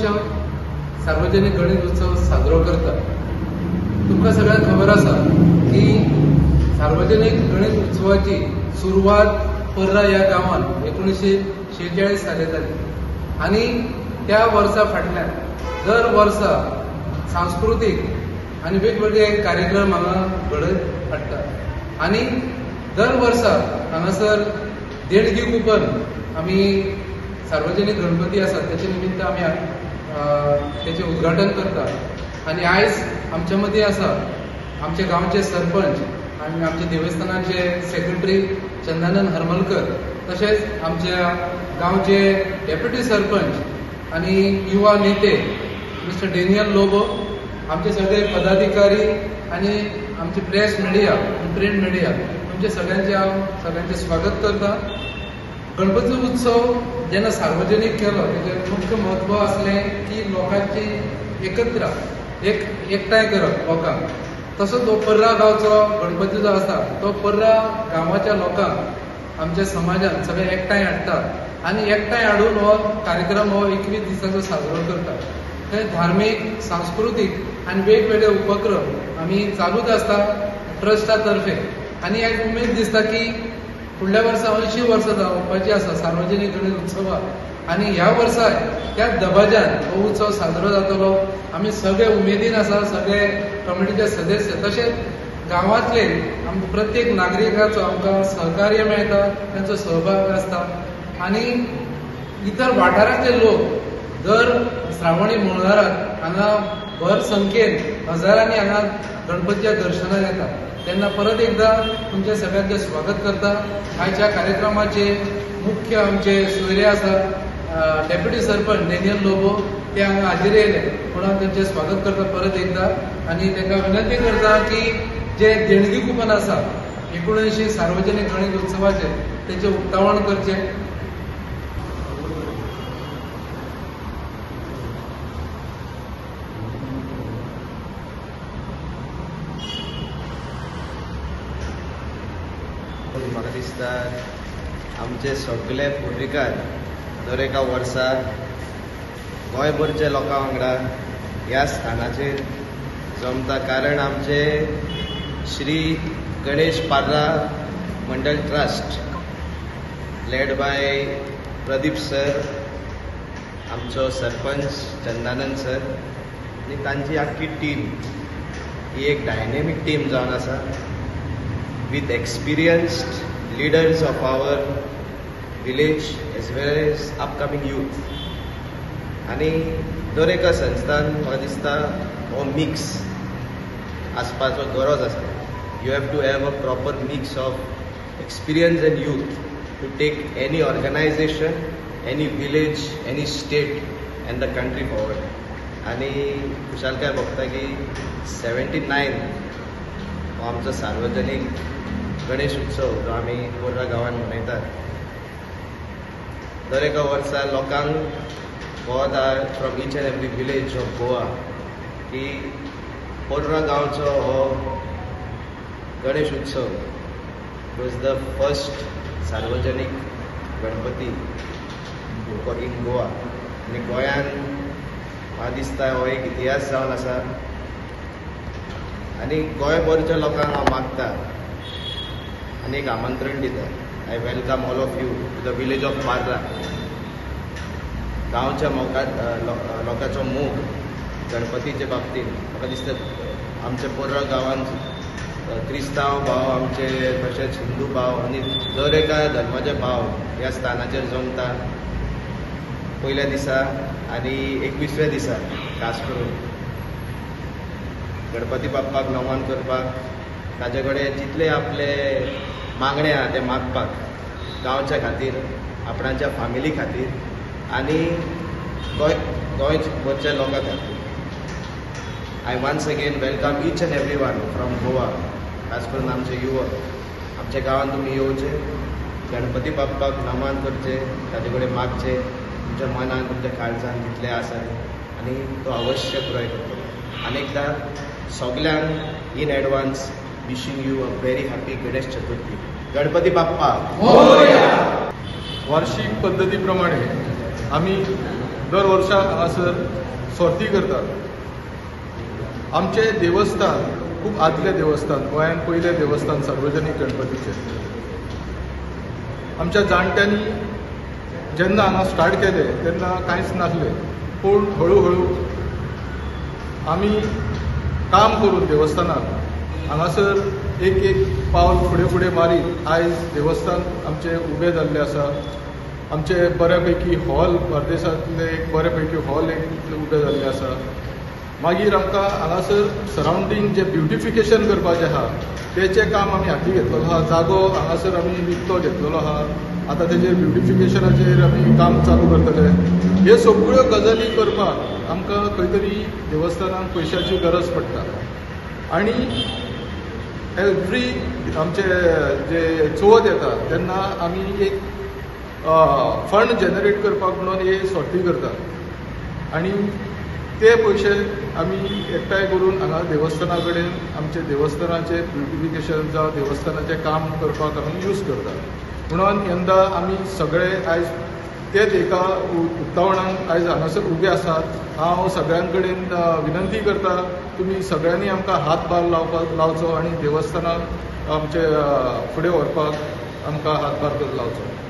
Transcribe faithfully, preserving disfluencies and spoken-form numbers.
वर्ष सार्वजनिक गणेश उत्सव साजरो करता। तुमकां सगळ्यांक खबर आसा की सार्वजनिक गणेश उत्सवाची सुरवात पर्रा ह्या गांवांत एकोणीशे शेचाळीस साली जाली आनी त्या वर्सा फाटल्यान दर वर्सा सांस्कृतीक आनी वेगवेगळे कार्यक्रम हांगा घडत हाडटात आनी दर वर्सा हांगासर देणगी कुपन आमी सार्वजनिक गणपती आसा तेचे निमित्त आमी तेचे उद्घाटन करतात। आनी आयज आमच्या मदीं आसा आमचे गांवचे सरपंच आनी आमचे देवस्थानाचे सेक्रेटरी चंदानंद हरमलकर, तशेंच आमच्या गांवचे डेप्युटी सरपंच आनी युवा नेते मिस्टर डेनियल लोबो, आमचे सगळे पदाधिकारी आनी आमचे प्रेस मिडिया प्रिंट मिडिया, तुमचे सगळ्यांचे हांव सगळ्यांचे स्वागत करता। गणपती उत्सव जेन्ना सार्वजनीक केलो तेजें मुख्य म्हत्व आसलें की लोकांची एकत्र एक एकठांय करप लोकांक। तसो तो पर्रा गांवचो गणपती जो आसा तो पर्रा गांवाच्या लोकांक आमच्या समाजान सगळे एकठांय हाडटात आनी एकठांय हाडून हो कार्यक्रम हो एकवीस दिसांचो साजरो करतात। थंय धार्मीक सांस्कृतीक आनी वेगवेगळे उपक्रम आमी चालूच आसता ट्रस्टा तर्फे आनी एक उमेद दिसता की फुडल्या वर्सा अंयशीं वर्सां जावपाची आसा सार्वजनीक गणेश उत्सवाक आनी ह्या वर्सा त्या दबाज्यान हो उत्सव साजरो जातलो। आमी सगळे उमेदीन आसा, सगळे कमिटीचे सदस्य तशेंच गांवांतले प्रत्येक नागरिकाचो आमकां सहकार्य मेळटा, तांचो सहभाग आसता आनी इतर वाठारांतले लोक दर श्रावणी मंगळाराक हांगा भर संख्येन हजारांनी हांगा गणपतीच्या दर्शनाक येतात। तेन्ना परत एकदा तुमच्या सगळ्यांचे स्वागत करता। आयच्या कार्यक्रमाचे मुख्य आमचे सोयरे आसा डेप्युटी सरपंच डेनियल लोबो, ते हांगा हाजीर येयले म्हणून हांव तांचें स्वागत करता परत एकदा आनी तांकां विनंती करता की जे देणगी कुपन आसा एकोणऐंशी सार्वजनीक गणेश उत्सवाचे तेचे उक्तावण करचें। म्हाका दिसता आमचे सगळे पुर्विकार दर एका वर्सा गोंयभरच्या लोकां वांगडा ह्या स्थानाचेर जमता, कारण आमचे श्री गणेश पार्रा मंडळ trust led by Pradeep sir, आमचो सरपंच चंदानंद सर आनी तांची आख्खी टीम ही एक डायनेमीक टीम जावन आसा with experienced leaders of our village as well as upcoming youth. आणि दर एका संस्थान म्हाका दिसता हो मिक्स आसपाचो गरज आसा। You have to have a proper mix of experience and youth to take any organisation, any village, any state and the country forward. आणि खुशालकाय भोगता की सेवन्टी नायन हो आमचो सार्वजनीक गणेश उत्सव जो आमी पर्रा गांवांत मनयतात। दर एका वर्सा लोकांक Goa from each and every village of Goa की पर्रा गांवचो हो गणेश उत्सव वॉज द फर्स्ट सार्वजनीक गणपती इन गोवा आनी गोंयान म्हाका दिसता हो एक इतिहास जावन आसा आनी गोंयभरच्या लोकांक हांव मागता आनी एक आमंत्रण दिता। I welcome all of you to the village of Parra. गांवच्या मोगा लोकांचो मोग गणपतीचे बाबतींत म्हाका दिसता आमच्या पर्रा गांवांत क्रिस्तांव भाव आमचे तशेंच हिंदू भाव आनी दर एका धर्माचे भाव ह्या स्थानाचेर जमता पयल्या दिसा आनी एकवीसव्या दिसा खास करून गणपती बाप्पाक नमन करपाक, ताजे कडेन जितले आपले मागणे आहा ते मागपाक गांवच्या खातीर, आपणाच्या फॅमिली खातीर आनी गोंय गोंयभरच्या लोकां खातीर। I once again welcome each and every one from Goa, खास करून आमचे युवक। आमच्या गांवांत तुमी येवचे, गणपती बाप्पाक नमन करचे, ताजे कडेन मागचे, तुमच्या मनान तुमच्या काळजान जितले आसा आनी तो अवश्य पुराय करतलो। आनी एकदा सगळ्यांक in advance wishing you a very happy Ganesh Chaturthi. Ganpati Bappa वार्षिक पद्धतीप्रमाणे आमी दर वर्सा हांगासर सर्ती करतात. आमचे देवस्थान खूब आदलें देवस्थान, गोंयांत पयलें देवस्थान सार्वजनीक गणपतीचें. आमच्या जाणट्यांनी जेन्ना हांगा स्टार्ट केलें तेन्ना कांयच नासलें, पूण हळू हळू आमी काम करून देवस्थानाक हांगासर एक एक पावल फुडें फुडें मारीत आयज देवस्थान आमचें उबें जाल्लें आसा. आमचे बऱ्यापैकी हॉल बार्देसांतले एक बऱ्यापैकी हॉल एक उबें जाल्ले आसा. मागीर आमकां हांगासर सरावंडींग जें ब्युटिफिकेशन करपाचें आहा तेचें काम आमी हाती घेतलेलो आहा. जागो हांगासर आमी विकतो घेतलेलो आहा. आतां तेजेर ब्युटिफिकेशनाचेर आमी काम चालू करतले. हे सगळ्यो गजाली करपाक आमकां खंय तरी देवस्थानाक पयशांची गरज पडटा. आनी एवरी आमचे जे चवथ येता तेन्ना आमी एक फंड जनरेट करपाक म्हणून हे सर्ती करतात. आनी ते पयशे आमी एकठांय करून हांगा देवस्थाना कडेन आमचे देवस्थानाचें ब्युटिफिकेशन जावं देवस्थानाचें काम करपाक आमी यूज करतात. म्हणून यंदा आमी सगळे आयज तेच एका उक्तावणाक आयज हांगासर उबे आसात. हांव सगळ्यां कडेन विनंती करता, तुमी सगळ्यांनी आमकां हातभार लावपाक लावचो आनी देवस्थानाक आमचे फुडें व्हरपाक आमकां हातभार लावचो.